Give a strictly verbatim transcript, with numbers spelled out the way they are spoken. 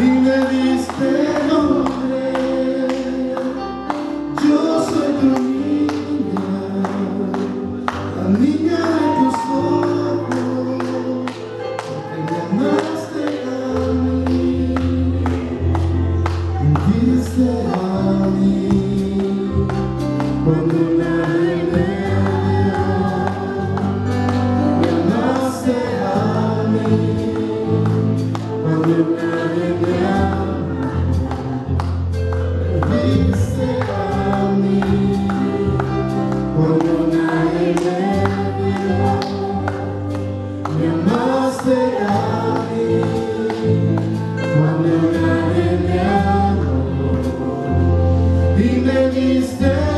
me diste nombre. Yo soy tu niña, la niña de tus ojos, porque me amaste a mí, diste a mí cuando nadie me dio, me amaste a mí cuando nadie me amó, me diste a mí cuando nadie me dio, me amaste a mí cuando nadie me amó y me diste